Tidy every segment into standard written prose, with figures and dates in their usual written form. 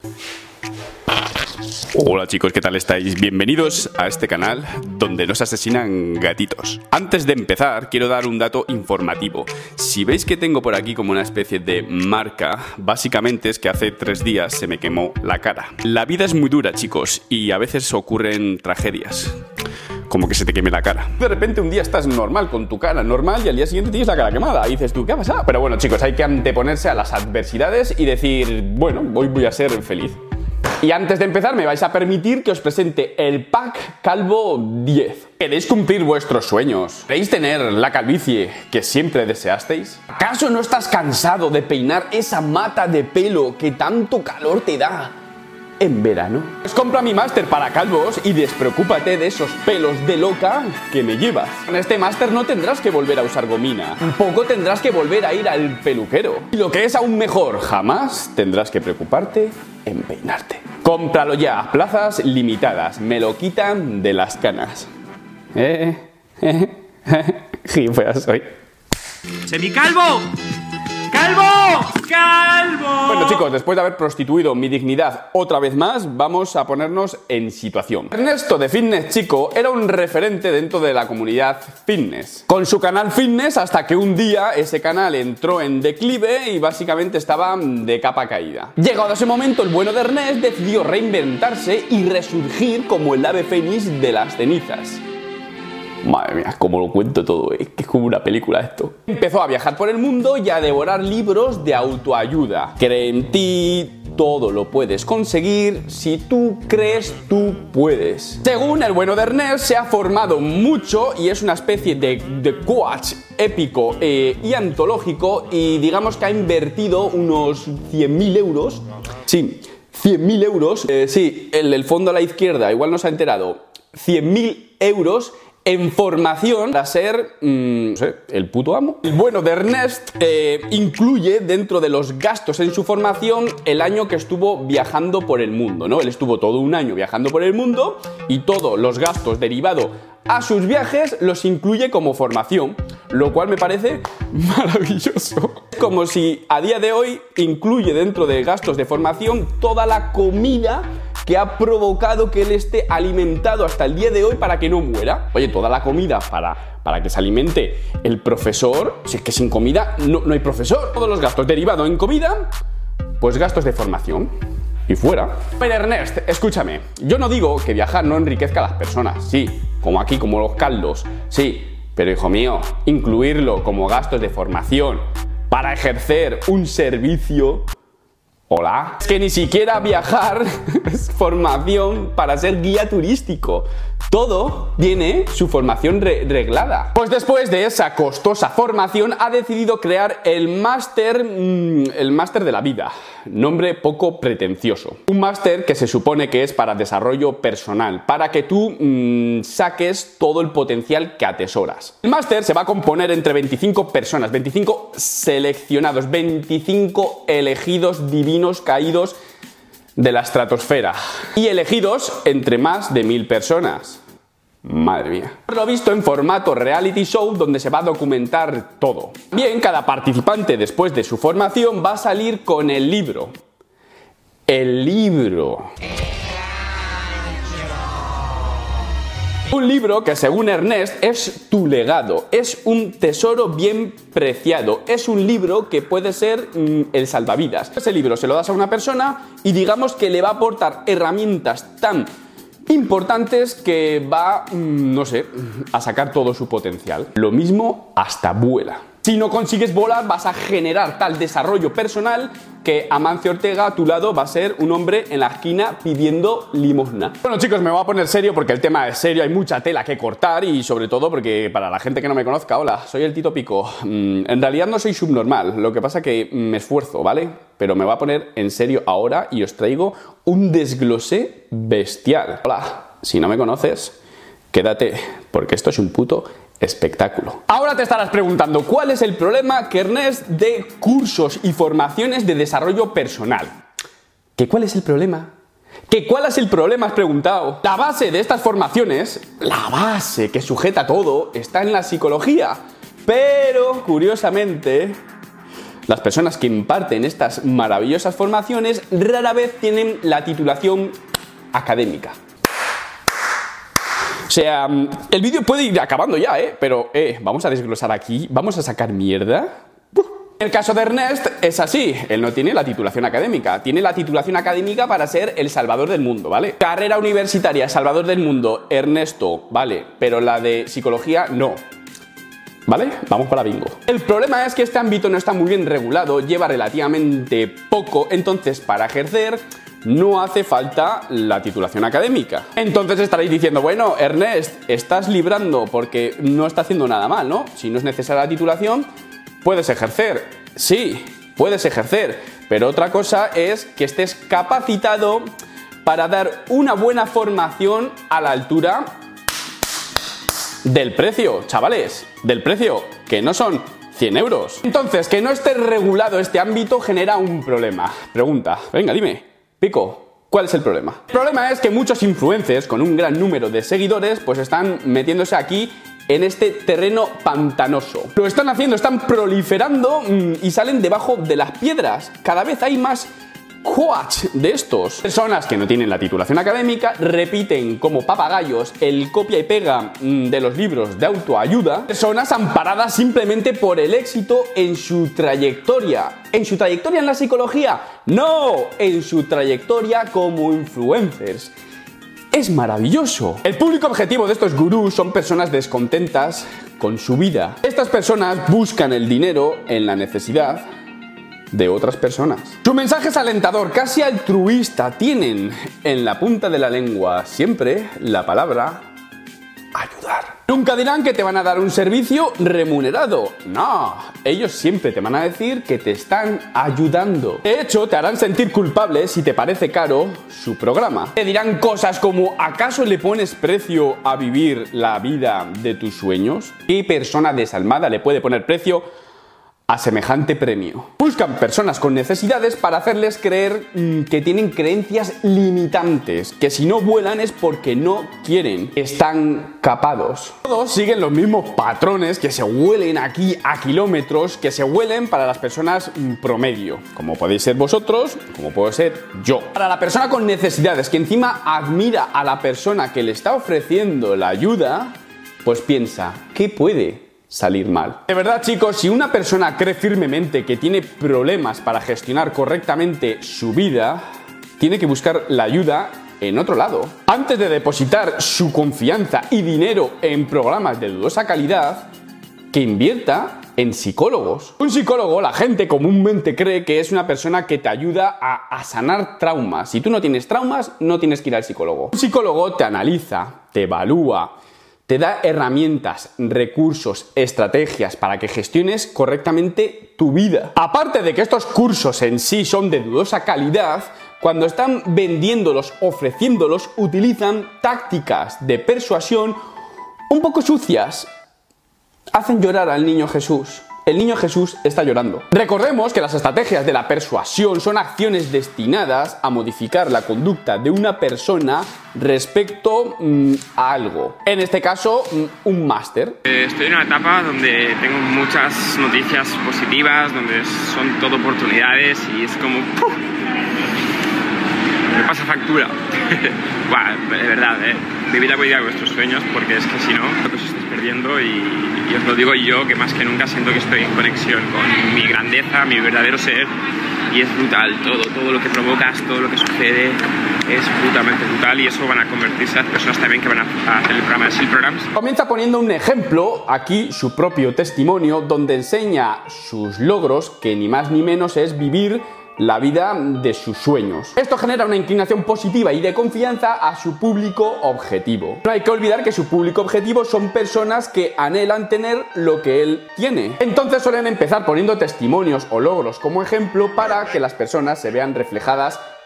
Hola chicos, ¿qué tal estáis? Bienvenidos a este canal donde nos asesinan gatitos. Antes de empezar, quiero dar un dato informativo. Si veis que tengo por aquí como una especie de marca, básicamente es que hace 3 días se me quemó la cara. La vida es muy dura, chicos, y a veces ocurren tragedias. Como que se te queme la cara. De repente un día estás normal, con tu cara normal, y al día siguiente tienes la cara quemada. Y dices tú, ¿qué ha pasado? Pero bueno, chicos, hay que anteponerse a las adversidades y decir, bueno, hoy voy a ser feliz. Y antes de empezar me vais a permitir que os presente el pack Calvo 10. ¿Queréis cumplir vuestros sueños? ¿Queréis tener la calvicie que siempre deseasteis? ¿Acaso no estás cansado de peinar esa mata de pelo que tanto calor te da en verano? Pues compra mi máster para calvos y despreocúpate de esos pelos de loca que me llevas. Con este máster no tendrás que volver a usar gomina, tampoco tendrás que volver a ir al peluquero. Y lo que es aún mejor, jamás tendrás que preocuparte en peinarte. Cómpralo ya, plazas limitadas, me lo quitan de las canas. Gilipollas soy. ¡Semicalvo! ¡Calvo! ¡Calvo! Bueno chicos, después de haber prostituido mi dignidad otra vez más, vamos a ponernos en situación. Ernesto de Fitness Chico era un referente dentro de la comunidad fitness, con su canal fitness, hasta que un día ese canal entró en declive y básicamente estaba de capa caída. Llegado ese momento, el bueno de Ernest decidió reinventarse y resurgir como el ave fénix de las cenizas. Madre mía, cómo lo cuento todo, que es como una película esto. Empezó a viajar por el mundo y a devorar libros de autoayuda. Cree en ti, todo lo puedes conseguir, si tú crees, tú puedes. Según el bueno de Ernest, se ha formado mucho y es una especie de coach épico y antológico, y digamos que ha invertido unos 100.000 euros. Sí, 100.000 euros. Sí, el fondo a la izquierda igual no se ha enterado. 100.000 euros en formación para ser, no sé, el puto amo. El bueno de Ernest incluye dentro de los gastos en su formación el año que estuvo viajando por el mundo, ¿no? Él estuvo todo un año viajando por el mundo y todos los gastos derivados a sus viajes los incluye como formación, lo cual me parece maravilloso. Como si a día de hoy incluye dentro de gastos de formación toda la comida que ha provocado que él esté alimentado hasta el día de hoy para que no muera. Oye, toda la comida para que se alimente el profesor, si es que sin comida no hay profesor. Todos los gastos derivados en comida, pues gastos de formación. Y fuera. Pero Ernest, escúchame, yo no digo que viajar no enriquezca a las personas, sí, como aquí, como los caldos, sí, pero hijo mío, incluirlo como gastos de formación para ejercer un servicio. Hola. Es que ni siquiera viajar es formación para ser guía turístico. Todo tiene su formación reglada. Pues después de esa costosa formación ha decidido crear el máster de la vida. Nombre poco pretencioso. Un máster que se supone que es para desarrollo personal, para que tú saques todo el potencial que atesoras. El máster se va a componer entre 25 personas, 25 seleccionados, 25 elegidos divinos caídos de la estratosfera y elegidos entre más de 1000 personas. Madre mía. Lo visto en formato reality show donde se va a documentar todo. Bien, cada participante después de su formación va a salir con el libro. El libro. Un libro que según Ernest es tu legado, es un tesoro bien preciado, es un libro que puede ser el salvavidas. Ese libro se lo das a una persona y digamos que le va a aportar herramientas tan importantes que va, no sé, a sacar todo su potencial. Lo mismo hasta vuela. Si no consigues volar, vas a generar tal desarrollo personal que Amancio Ortega a tu lado va a ser un hombre en la esquina pidiendo limosna. Bueno chicos, me voy a poner serio porque el tema es serio, hay mucha tela que cortar y sobre todo porque para la gente que no me conozca, hola, soy el Tito Pico. En realidad no soy subnormal, lo que pasa que me esfuerzo, ¿vale? Pero me voy a poner en serio ahora y os traigo un desglosé bestial. Hola, si no me conoces, quédate porque esto es un puto espectáculo. Ahora te estarás preguntando ¿cuál es el problema que Ernest dé cursos y formaciones de desarrollo personal? ¿Qué cuál es el problema? ¿Qué cuál es el problema? Has preguntado. La base de estas formaciones, la base que sujeta todo, está en la psicología. Pero, curiosamente, las personas que imparten estas maravillosas formaciones rara vez tienen la titulación académica. O sea, el vídeo puede ir acabando ya, pero vamos a desglosar aquí, vamos a sacar mierda. En el caso de Ernest es así, él no tiene la titulación académica, tiene la titulación académica para ser el salvador del mundo, ¿vale? Carrera universitaria, salvador del mundo, Ernesto, ¿vale? Pero la de psicología, no. ¿Vale? Vamos para bingo. El problema es que este ámbito no está muy bien regulado, lleva relativamente poco, entonces para ejercer no hace falta la titulación académica. Entonces estaréis diciendo, bueno, Ernest, estás librando porque no está haciendo nada mal, ¿no? Si no es necesaria la titulación, puedes ejercer. Sí, puedes ejercer, pero otra cosa es que estés capacitado para dar una buena formación a la altura del precio, chavales, del precio, que no son 100 euros. Entonces, que no esté regulado este ámbito genera un problema. Pregunta, venga, dime, Pico, ¿cuál es el problema? El problema es que muchos influencers con un gran número de seguidores pues están metiéndose aquí en este terreno pantanoso. Lo están haciendo, están proliferando y salen debajo de las piedras. Cada vez hay más coach de estos. Personas que no tienen la titulación académica repiten como papagayos el copia y pega de los libros de autoayuda. Personas amparadas simplemente por el éxito en su trayectoria. ¿En su trayectoria en la psicología? No, en su trayectoria como influencers. Es maravilloso. El público objetivo de estos gurús son personas descontentas con su vida. Estas personas buscan el dinero en la necesidad de otras personas. Su mensaje es alentador, casi altruista. Tienen en la punta de la lengua siempre la palabra ayudar. Nunca dirán que te van a dar un servicio remunerado. No, ellos siempre te van a decir que te están ayudando. De hecho, te harán sentir culpable si te parece caro su programa. Te dirán cosas como, ¿acaso le pones precio a vivir la vida de tus sueños? ¿Qué persona desalmada le puede poner precio a semejante premio? Buscan personas con necesidades para hacerles creer que tienen creencias limitantes, que si no vuelan es porque no quieren, están capados. Todos siguen los mismos patrones que se huelen aquí a kilómetros, que se huelen para las personas promedio, como podéis ser vosotros, como puedo ser yo. Para la persona con necesidades, que encima admira a la persona que le está ofreciendo la ayuda, pues piensa, ¿qué puede salir mal? De verdad, chicos, si una persona cree firmemente que tiene problemas para gestionar correctamente su vida, tiene que buscar la ayuda en otro lado. Antes de depositar su confianza y dinero en programas de dudosa calidad, que invierta en psicólogos. Un psicólogo, la gente comúnmente cree que es una persona que te ayuda a sanar traumas. Si tú no tienes traumas, no tienes que ir al psicólogo. Un psicólogo te analiza, te evalúa, te da herramientas, recursos, estrategias para que gestiones correctamente tu vida. Aparte de que estos cursos en sí son de dudosa calidad, cuando están vendiéndolos, ofreciéndolos, utilizan tácticas de persuasión un poco sucias. Hacen llorar al niño Jesús. El niño Jesús está llorando. Recordemos que las estrategias de la persuasión son acciones destinadas a modificar la conducta de una persona respecto a algo. En este caso, un máster. Estoy en una etapa donde tengo muchas noticias positivas, donde son todo oportunidades y es como... ¡puf! Me pasa factura. Buah, de verdad, vivid la vida de vuestros sueños, porque es que si no, lo que os estáis perdiendo y os lo digo yo, que más que nunca siento que estoy en conexión con mi grandeza, mi verdadero ser, y es brutal, todo lo que provocas, todo lo que sucede es brutalmente brutal, y eso van a convertirse en personas también que van a hacer el programa de SEAL Programs. Comienza poniendo un ejemplo, aquí su propio testimonio, donde enseña sus logros, que ni más ni menos es vivir la vida de sus sueños. Esto genera una inclinación positiva y de confianza a su público objetivo. No hay que olvidar que su público objetivo son personas que anhelan tener lo que él tiene. Entonces suelen empezar poniendo testimonios o logros como ejemplo para que las personas se vean reflejadas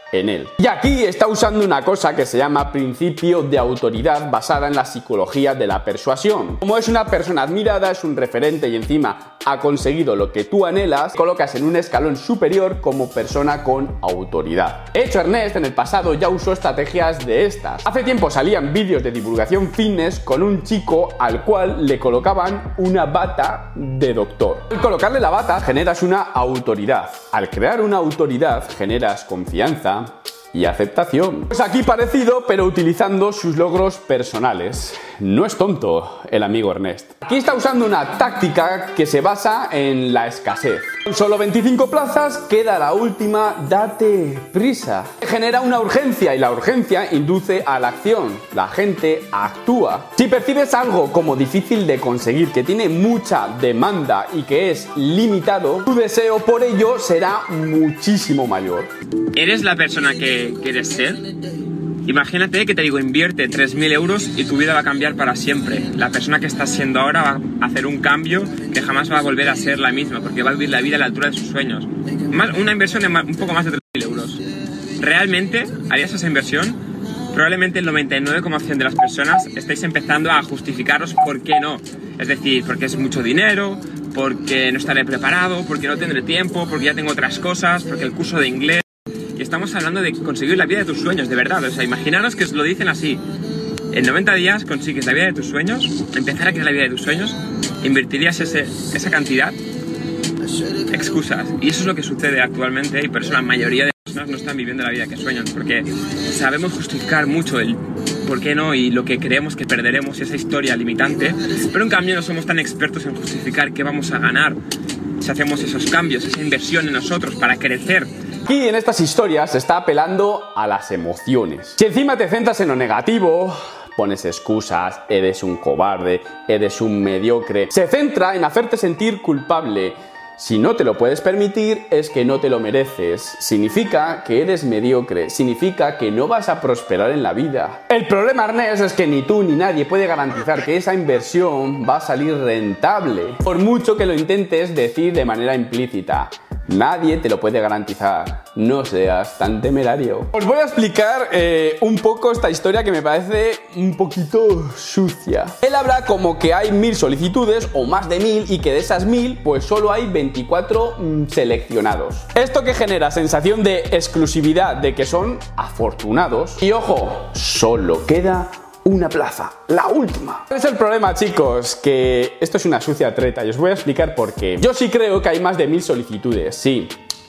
en él. Y aquí está usando una cosa que se llama principio de autoridad basada en la psicología de la persuasión. Como es una persona admirada, es un referente y encima ha conseguido lo que tú anhelas, colocas en un escalón superior como persona con autoridad. De hecho, Ernest en el pasado ya usó estrategias de estas. Hace tiempo salían vídeos de divulgación fitness con un chico al cual le colocaban una bata de doctor. Al colocarle la bata generas una autoridad. Al crear una autoridad generas confianza y aceptación. Pues aquí parecido, pero utilizando sus logros personales. No es tonto el amigo Ernest. Aquí está usando una táctica que se basa en la escasez. Con solo 25 plazas queda la última, date prisa. Genera una urgencia y la urgencia induce a la acción. La gente actúa. Si percibes algo como difícil de conseguir, que tiene mucha demanda y que es limitado, tu deseo por ello será muchísimo mayor. ¿Eres la persona que quieres ser? Imagínate que te digo, invierte 3.000 euros y tu vida va a cambiar para siempre. La persona que estás siendo ahora va a hacer un cambio que jamás va a volver a ser la misma, porque va a vivir la vida a la altura de sus sueños. Una inversión de un poco más de 3.000 euros. ¿Realmente harías esa inversión? Probablemente el 99,1% de las personas estáis empezando a justificaros por qué no. Es decir, porque es mucho dinero, porque no estaré preparado, porque no tendré tiempo, porque ya tengo otras cosas, porque el curso de inglés... Y estamos hablando de conseguir la vida de tus sueños, de verdad. O sea, imaginaros que os lo dicen así. En 90 días consigues la vida de tus sueños, empezar a crear la vida de tus sueños, invertirías esa cantidad, excusas. Y eso es lo que sucede actualmente y por eso la mayoría de personas no están viviendo la vida que sueñan, porque sabemos justificar mucho el por qué no y lo que creemos que perderemos y esa historia limitante, pero en cambio no somos tan expertos en justificar qué vamos a ganar si hacemos esos cambios, esa inversión en nosotros para crecer. Aquí en estas historias se está apelando a las emociones. Si encima te centras en lo negativo, pones excusas, eres un cobarde, eres un mediocre, se centra en hacerte sentir culpable. Si no te lo puedes permitir, es que no te lo mereces. Significa que eres mediocre, significa que no vas a prosperar en la vida. El problema, Ernest, es que ni tú ni nadie puede garantizar que esa inversión va a salir rentable, por mucho que lo intentes decir de manera implícita. Nadie te lo puede garantizar. No seas tan temerario. Os voy a explicar un poco esta historia que me parece un poquito sucia. Él habla como que hay 1000 solicitudes o más de 1000 y que de esas 1000 pues solo hay 24 seleccionados. Esto que genera sensación de exclusividad, de que son afortunados. Y ojo, solo queda una plaza, la última. ¿Cuál es el problema, chicos? Que esto es una sucia treta y os voy a explicar por qué. Yo sí creo que hay más de 1000 solicitudes, sí.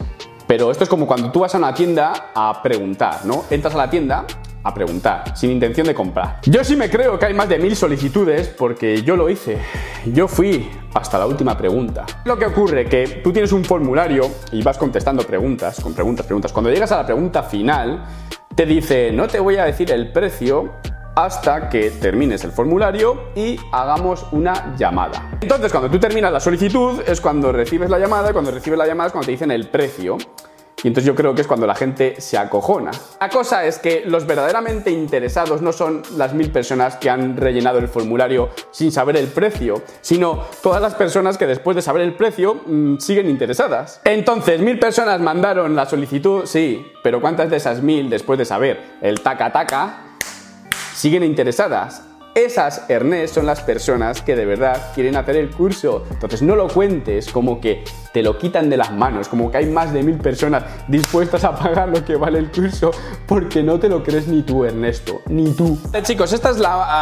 Pero esto es como cuando tú vas a una tienda a preguntar, ¿no? Entras a la tienda a preguntar, sin intención de comprar. Yo sí me creo que hay más de 1000 solicitudes porque yo lo hice. Yo fui hasta la última pregunta. Lo que ocurre que tú tienes un formulario y vas contestando preguntas, con preguntas. Cuando llegas a la pregunta final, te dice, no te voy a decir el precio hasta que termines el formulario y hagamos una llamada. Entonces, cuando tú terminas la solicitud es cuando recibes la llamada, y cuando recibes la llamada es cuando te dicen el precio. Y entonces yo creo que es cuando la gente se acojona. La cosa es que los verdaderamente interesados no son las 1000 personas que han rellenado el formulario sin saber el precio, sino todas las personas que después de saber el precio siguen interesadas. Entonces, 1000 personas mandaron la solicitud, sí, pero ¿cuántas de esas 1000 después de saber el taca-taca siguen interesadas? Esas, Ernest, son las personas que de verdad quieren hacer el curso. Entonces no lo cuentes como que te lo quitan de las manos, como que hay más de 1000 personas dispuestas a pagar lo que vale el curso, porque no te lo crees ni tú, Ernesto, ni tú. Chicos, esta es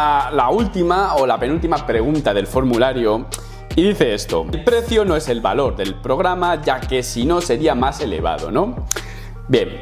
la última o la penúltima pregunta del formulario. Y dice esto: el precio no es el valor del programa, ya que si no sería más elevado, ¿no? Bien.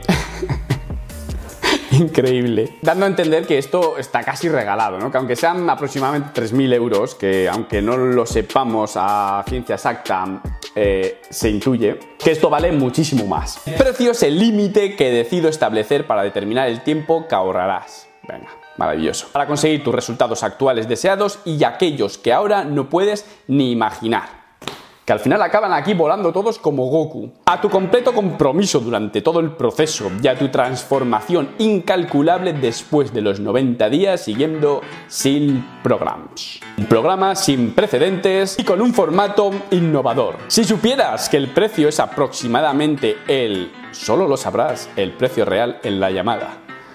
Increíble. Dando a entender que esto está casi regalado, ¿no? Que aunque sean aproximadamente 3000 euros, que aunque no lo sepamos a ciencia exacta, se intuye que esto vale muchísimo más. El precio es el límite que decido establecer para determinar el tiempo que ahorrarás. Venga, maravilloso. Para conseguir tus resultados actuales deseados y aquellos que ahora no puedes ni imaginar. que al final acaban aquí volando todos como Goku. A tu completo compromiso durante todo el proceso y a tu transformación incalculable después de los 90 días siguiendo SEAL Programs. Un programa sin precedentes y con un formato innovador. Si supieras que el precio es aproximadamente solo lo sabrás, el precio real en la llamada.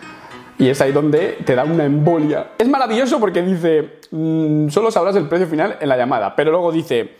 Y es ahí donde te da una embolia. Es maravilloso porque dice, solo sabrás el precio final en la llamada, pero luego dice,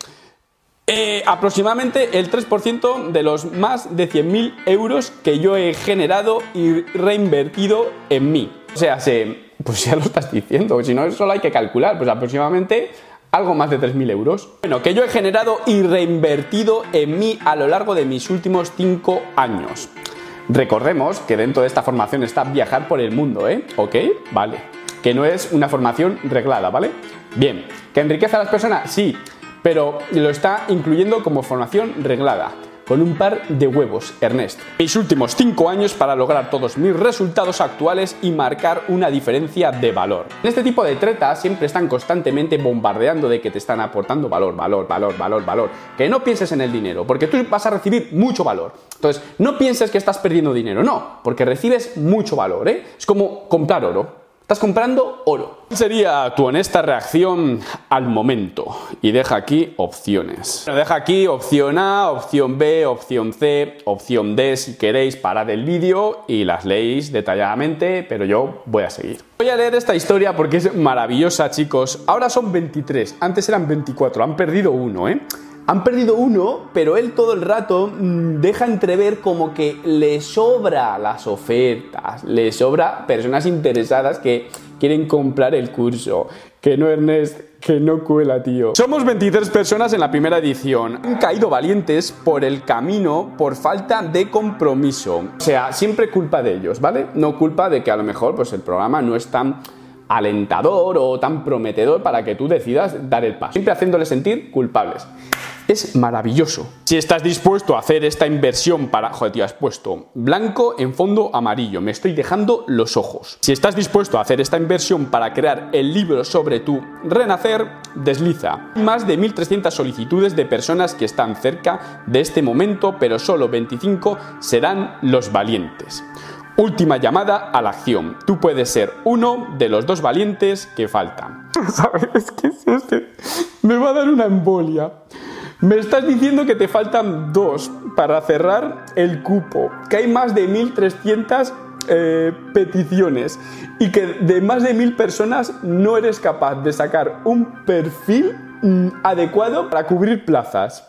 aproximadamente el 3% de los más de 100.000 euros que yo he generado y reinvertido en mí. O sea, pues ya lo estás diciendo, si no solo hay que calcular, pues aproximadamente algo más de 3.000 euros. Bueno, que yo he generado y reinvertido en mí a lo largo de mis últimos 5 años. Recordemos que dentro de esta formación está viajar por el mundo, ¿eh? ¿Ok? Vale. Que no es una formación reglada, ¿vale? Bien. ¿Que enriquece a las personas? Sí. Pero lo está incluyendo como formación reglada, con un par de huevos, Ernest. Mis últimos 5 años para lograr todos mis resultados actuales y marcar una diferencia de valor. En este tipo de tretas siempre están constantemente bombardeando de que te están aportando valor. Que no pienses en el dinero, porque tú vas a recibir mucho valor. Entonces, no pienses que estás perdiendo dinero, no, porque recibes mucho valor, ¿eh? Es como comprar oro. Estás comprando oro. ¿Cuál sería tu honesta reacción al momento? Y deja aquí opciones. Bueno, deja aquí opción A, opción B, opción C, opción D. Si queréis, parad el vídeo y las leéis detalladamente, pero yo voy a seguir. Voy a leer esta historia porque es maravillosa, chicos. Ahora son 23, antes eran 24, han perdido uno, ¿eh? Han perdido uno, pero él todo el rato deja entrever como que le sobra las ofertas, le sobra personas interesadas que quieren comprar el curso. Que no, Ernest, que no cuela, tío. Somos 23 personas en la primera edición. Han caído valientes por el camino por falta de compromiso. O sea, siempre culpa de ellos, ¿vale? No culpa de que a lo mejor pues, el programa no es tan alentador o tan prometedor para que tú decidas dar el paso. Siempre haciéndoles sentir culpables. Es maravilloso. Si estás dispuesto a hacer esta inversión para... Joder, tío, has puesto blanco en fondo amarillo. Me estoy dejando los ojos. Si estás dispuesto a hacer esta inversión para crear el libro sobre tu renacer, desliza. Hay más de 1.300 solicitudes de personas que están cerca de este momento, pero solo 25 serán los valientes. Última llamada a la acción. Tú puedes ser uno de los 2 valientes que faltan. ¿Sabes qué es este? Me va a dar una embolia. Me estás diciendo que te faltan 2 para cerrar el cupo, que hay más de 1.300 peticiones y que de más de 1.000 personas no eres capaz de sacar un perfil adecuado para cubrir plazas.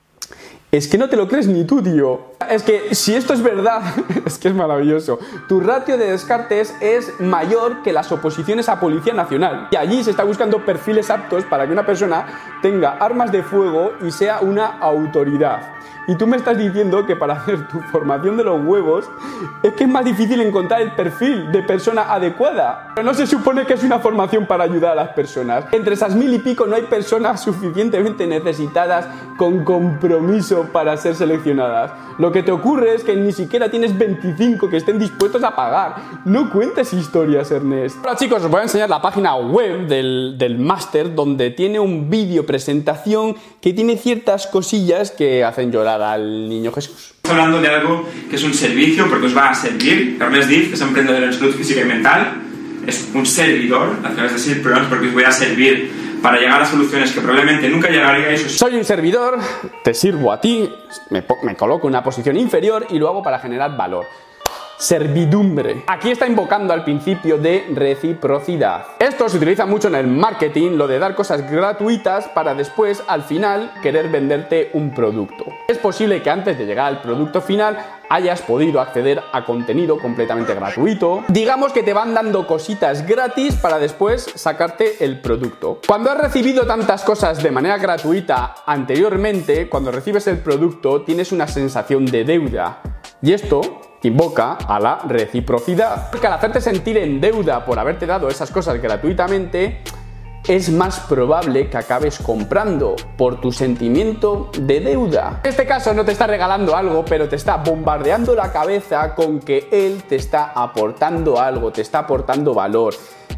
Es que no te lo crees ni tú, tío. Es que si esto es verdad, es que es maravilloso. Tu ratio de descartes es mayor que las oposiciones a Policía Nacional. Y allí se está buscando perfiles aptos para que una persona tenga armas de fuego y sea una autoridad. Y tú me estás diciendo que para hacer tu formación de los huevos es que es más difícil encontrar el perfil de persona adecuada. Pero no se supone que es una formación para ayudar a las personas. Entre esas 1.000 y pico no hay personas suficientemente necesitadas con compromiso para ser seleccionadas. Lo que te ocurre es que ni siquiera tienes 25 que estén dispuestos a pagar. No cuentes historias, Ernest. Ahora, chicos, os voy a enseñar la página web del máster, donde tiene un vídeo presentación que tiene ciertas cosillas que hacen llorar al niño Jesús. Estamos hablando de algo que es un servicio porque os va a servir. Ernest Diz, que es emprendedor en salud física y mental, es un servidor a través de SEAL Programs porque os voy a servir para llegar a soluciones que probablemente nunca llegaríais. Soy un servidor, te sirvo a ti, me coloco en una posición inferior y lo hago para generar valor. Servidumbre. Aquí está invocando al principio de reciprocidad. Esto se utiliza mucho en el marketing, lo de dar cosas gratuitas para después, al final, querer venderte un producto. Es posible que antes de llegar al producto final hayas podido acceder a contenido completamente gratuito. Digamos que te van dando cositas gratis para después sacarte el producto. Cuando has recibido tantas cosas de manera gratuita anteriormente, cuando recibes el producto tienes una sensación de deuda. Y esto invoca a la reciprocidad. Porque al hacerte sentir en deuda por haberte dado esas cosas gratuitamente, es más probable que acabes comprando por tu sentimiento de deuda. En este caso no te está regalando algo, pero te está bombardeando la cabeza con que él te está aportando algo, te está aportando valor.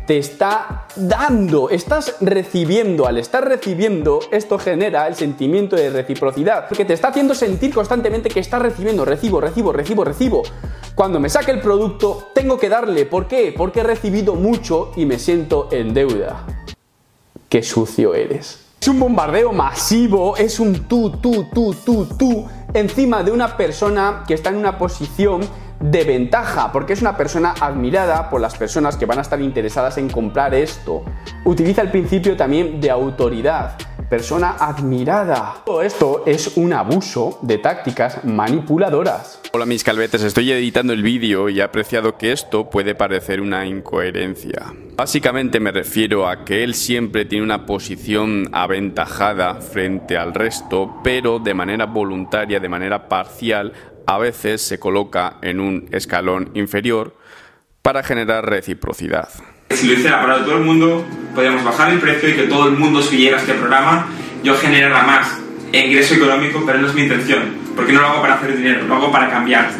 te está dando, estás recibiendo. Al estar recibiendo, esto genera el sentimiento de reciprocidad, porque te está haciendo sentir constantemente que estás recibiendo, recibo. Cuando me saque el producto, tengo que darle. ¿Por qué? Porque he recibido mucho y me siento en deuda. ¡Qué sucio eres! Es un bombardeo masivo, es un tú, encima de una persona que está en una posición de ventaja, porque es una persona admirada por las personas que van a estar interesadas en comprar esto. Utiliza el principio también de autoridad, persona admirada. Todo esto es un abuso de tácticas manipuladoras. Hola mis calvetes, estoy editando el vídeo y he apreciado que esto puede parecer una incoherencia. Básicamente me refiero a que él siempre tiene una posición aventajada frente al resto, pero de manera voluntaria, de manera parcial, a veces se coloca en un escalón inferior para generar reciprocidad. Si lo hiciera para todo el mundo, podríamos bajar el precio y que todo el mundo siguiera este programa, yo generara más ingreso económico, pero no es mi intención, porque no lo hago para hacer dinero, lo hago para cambiarse.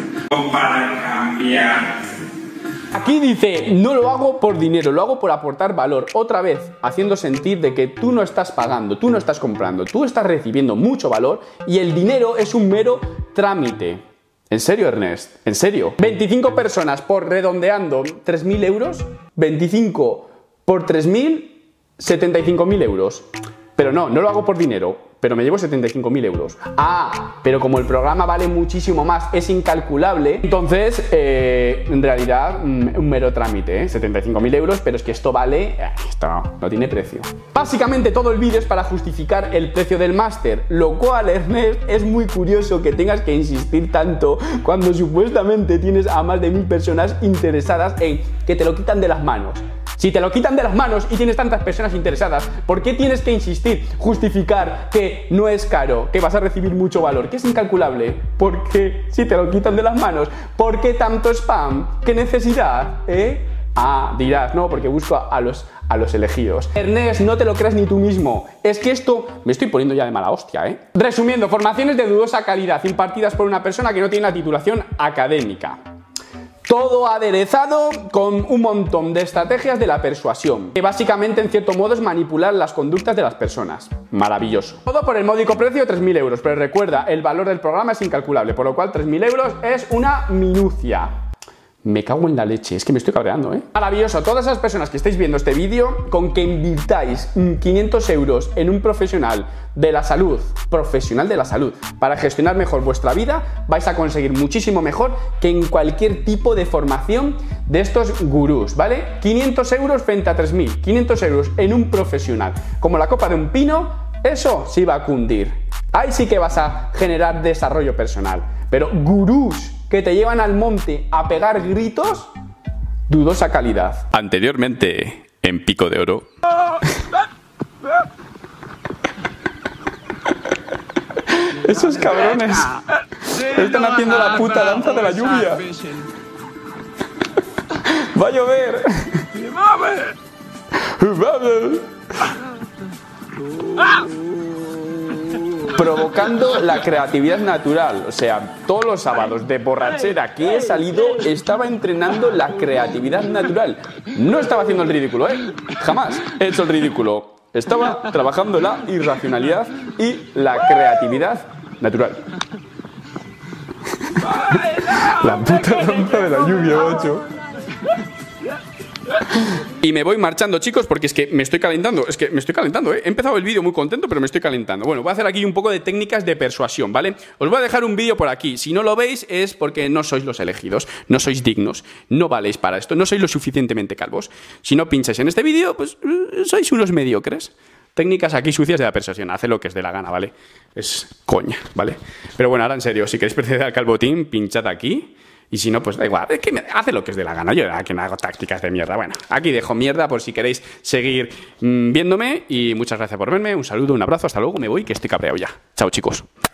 Aquí dice, no lo hago por dinero, lo hago por aportar valor. Otra vez, haciendo sentir de que tú no estás pagando, tú no estás comprando, tú estás recibiendo mucho valor y el dinero es un mero trámite. ¿En serio, Ernest? ¿En serio? 25 personas por redondeando 3.000 euros, 25 por 3.000, 75.000 euros. Pero no lo hago por dinero, pero me llevo 75.000 euros. Ah, pero como el programa vale muchísimo más, es incalculable, entonces, en realidad, un mero trámite, 75.000 euros, pero es que esto vale, esto no tiene precio. Básicamente todo el vídeo es para justificar el precio del máster, lo cual, Ernest, es muy curioso que tengas que insistir tanto cuando supuestamente tienes a más de 1000 personas interesadas en que te lo quitan de las manos. Si te lo quitan de las manos y tienes tantas personas interesadas, ¿por qué tienes que insistir, justificar que no es caro, que vas a recibir mucho valor, que es incalculable? ¿Por qué? Si te lo quitan de las manos, ¿por qué tanto spam? ¿Qué necesidad? Ah, dirás, no, porque busco a los elegidos. Ernest, no te lo creas ni tú mismo. Es que esto... Me estoy poniendo ya de mala hostia, Resumiendo, formaciones de dudosa calidad impartidas por una persona que no tiene la titulación académica. Todo aderezado con un montón de estrategias de la persuasión, que básicamente en cierto modo es manipular las conductas de las personas. Maravilloso. Todo por el módico precio de 3.000 euros, pero recuerda, el valor del programa es incalculable, por lo cual 3.000 euros es una minucia. Me cago en la leche, es que me estoy cabreando, Maravilloso, todas esas personas que estáis viendo este vídeo, con que invirtáis 500 euros en un profesional de la salud, para gestionar mejor vuestra vida, vais a conseguir muchísimo mejor que en cualquier tipo de formación de estos gurús, ¿vale? 500 euros frente a 3.000, 500 euros en un profesional, como la copa de un pino, eso sí va a cundir. Ahí sí que vas a generar desarrollo personal, pero gurús que te llevan al monte a pegar gritos, dudosa calidad. Anteriormente, en Pico de Oro. Esos cabrones están haciendo la puta danza de la lluvia. Va a llover. Provocando la creatividad natural. O sea, todos los sábados de borrachera que he salido estaba entrenando la creatividad natural. No estaba haciendo el ridículo, Jamás he hecho el ridículo. Estaba trabajando la irracionalidad y la creatividad natural. La puta danza de la lluvia, macho. Y me voy marchando, chicos, porque es que me estoy calentando. He empezado el vídeo muy contento, pero me estoy calentando. Bueno, voy a hacer aquí un poco de técnicas de persuasión, ¿vale? Os voy a dejar un vídeo por aquí. Si no lo veis es porque no sois los elegidos, no sois dignos, no valéis para esto, no sois lo suficientemente calvos. Si no pincháis en este vídeo, pues sois unos mediocres. Técnicas aquí sucias de la persuasión. Haced lo que os dé la gana, ¿vale? Es coña, ¿vale? Pero bueno, ahora en serio, si queréis pertenecer al calvotín, pinchad aquí. Y si no, pues da igual, es que hace lo que os dé la gana. Yo aquí no hago tácticas de mierda. Bueno, aquí dejo mierda por si queréis seguir viéndome. Y muchas gracias por verme. Un saludo, un abrazo, hasta luego. Me voy, que estoy cabreado ya. Chao, chicos.